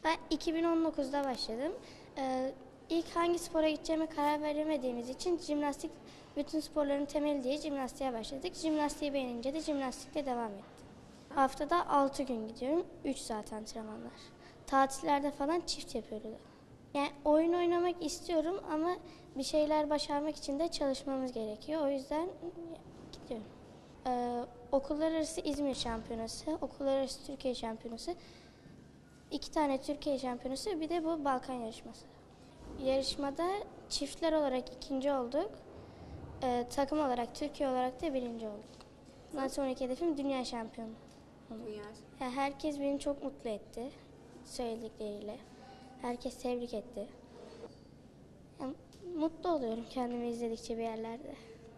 Ben 2019'da başladım. İlk hangi spora gideceğime karar veremediğimiz için jimnastik bütün sporların temeli diye jimnastiğe başladık. Jimnastiği beğenince de jimnastikle devam ettim. Haftada 6 gün gidiyorum. 3 saat antrenmanlar. Tatillerde falan çift yapıyoruz. Yani oyun oynamak istiyorum ama bir şeyler başarmak için de çalışmamız gerekiyor. O yüzden gidiyorum. Okullar arası İzmir şampiyonası, okullar arası Türkiye şampiyonası, 2 tane Türkiye şampiyonası, bir de bu Balkan yarışması. Yarışmada çiftler olarak ikinci olduk. Takım olarak, Türkiye olarak da birinci olduk. Bundan sonraki hedefim dünya şampiyonu. Yani herkes beni çok mutlu etti söyledikleriyle. Herkes tebrik etti. Yani mutlu oluyorum kendimi izledikçe bir yerlerde.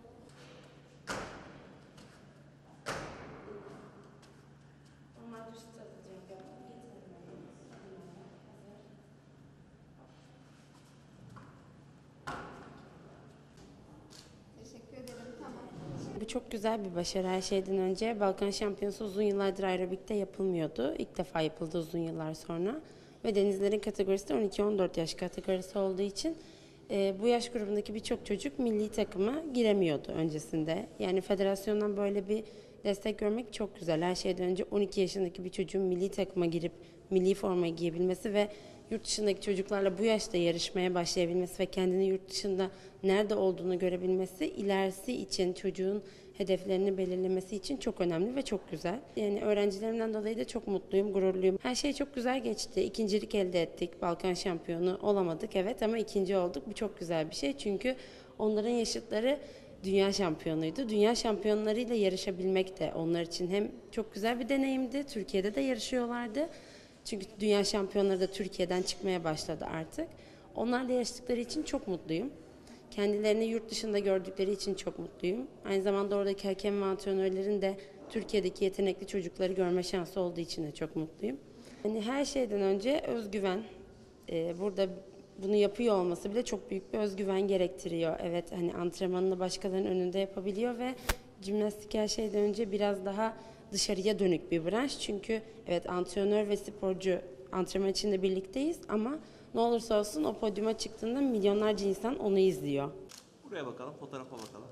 Bu çok güzel bir başarı her şeyden önce. Balkan Şampiyonası uzun yıllardır aerobikte yapılmıyordu. İlk defa yapıldı uzun yıllar sonra. Ve denizlerin kategorisi de 12-14 yaş kategorisi olduğu için bu yaş grubundaki birçok çocuk milli takıma giremiyordu öncesinde. Yani federasyondan böyle bir destek görmek çok güzel. Her şeyden önce 12 yaşındaki bir çocuğun milli takıma girip milli formayı giyebilmesi ve yurt dışındaki çocuklarla bu yaşta yarışmaya başlayabilmesi ve kendini yurt dışında nerede olduğunu görebilmesi ilerisi için çocuğun hedeflerini belirlemesi için çok önemli ve çok güzel. Yani öğrencilerimden dolayı da çok mutluyum, gururluyum. Her şey çok güzel geçti. İkincilik elde ettik. Balkan şampiyonu olamadık evet ama ikinci olduk. Bu çok güzel bir şey çünkü onların yaşıtları dünya şampiyonuydu. Dünya şampiyonlarıyla yarışabilmek de onlar için hem çok güzel bir deneyimdi. Türkiye'de de yarışıyorlardı. Çünkü dünya şampiyonları da Türkiye'den çıkmaya başladı artık. Onlarla yarıştıkları için çok mutluyum. Kendilerini yurt dışında gördükleri için çok mutluyum. Aynı zamanda oradaki hakem ve antrenörlerin de Türkiye'deki yetenekli çocukları görme şansı olduğu için de çok mutluyum. Yani her şeyden önce özgüven. Burada bunu yapıyor olması bile çok büyük bir özgüven gerektiriyor. Evet hani antrenmanını başkalarının önünde yapabiliyor ve jimnastik her şeyden önce biraz daha dışarıya dönük bir branş. Çünkü evet antrenör ve sporcu antrenman içinde birlikteyiz ama ne olursa olsun o podyuma çıktığında milyonlarca insan onu izliyor. Buraya bakalım, fotoğrafa bakalım.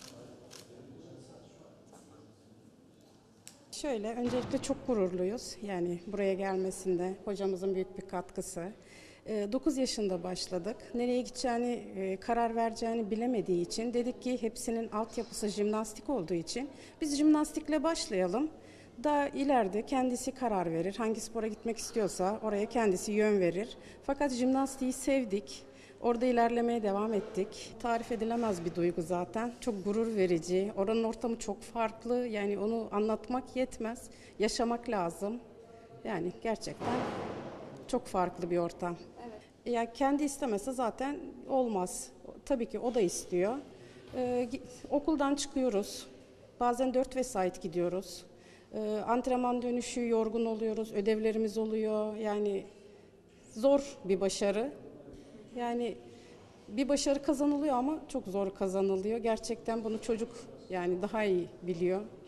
Şöyle, öncelikle çok gururluyuz. Yani buraya gelmesinde hocamızın büyük bir katkısı. 9 yaşında başladık. Nereye gideceğini, karar vereceğini bilemediği için dedik ki hepsinin altyapısı jimnastik olduğu için biz jimnastikle başlayalım. Daha ileride kendisi karar verir. Hangi spora gitmek istiyorsa oraya kendisi yön verir. Fakat jimnastiği sevdik. Orada ilerlemeye devam ettik. Tarif edilemez bir duygu zaten. Çok gurur verici. Oranın ortamı çok farklı. Yani onu anlatmak yetmez. Yaşamak lazım. Yani gerçekten çok farklı bir ortam. Evet. Ya kendi istemese zaten olmaz. Tabii ki o da istiyor. Okuldan çıkıyoruz. Bazen 4 vesait gidiyoruz. Antrenman dönüşü yorgun oluyoruz. Ödevlerimiz oluyor. Yani zor bir başarı. Yani bir başarı kazanılıyor ama çok zor kazanılıyor. Gerçekten bunu çocuk yani daha iyi biliyor.